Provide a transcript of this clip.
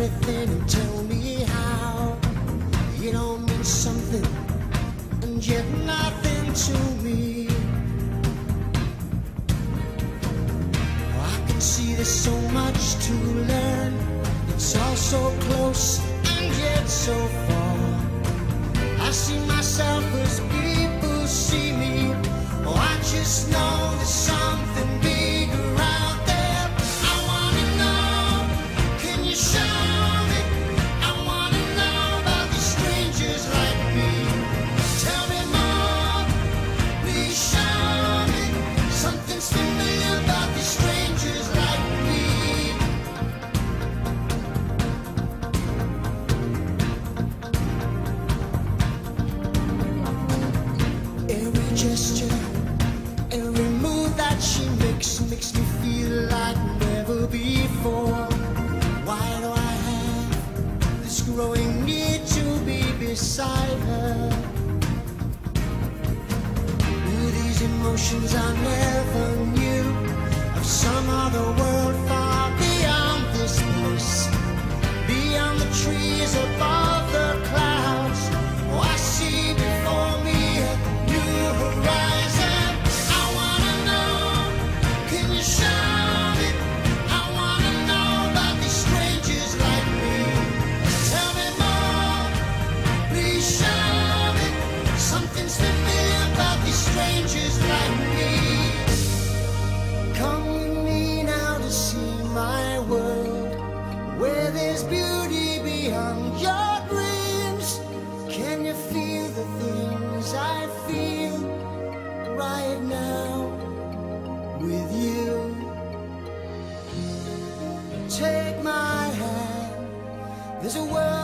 everything and tell me how. You don't mean something and yet nothing to me. Oh, I can see there's so much to learn. It's all so close and yet so far. I see myself as people see me. Oh, I just know there's something bigger out there. I wanna know, can you show me? I wanna know about these strangers like me. Tell me more, please show me. Something's familiar about these strangers like me. Every gesture, every move that she makes me feel like never before. Why do I have this growing need to be beside her? These emotions I never knew, of some other world far beyond this place, beyond the trees, above the clouds. Oh, I see before me a new horizon. I wanna know, can you show me? I wanna know about these strangers like me. Tell me more, please show me. Something's familiar about these strangers like me. Come with me now to see my world, where there's beauty beyond your dreams. Can you feel the things I feel right now with you? Take my hand, there's a world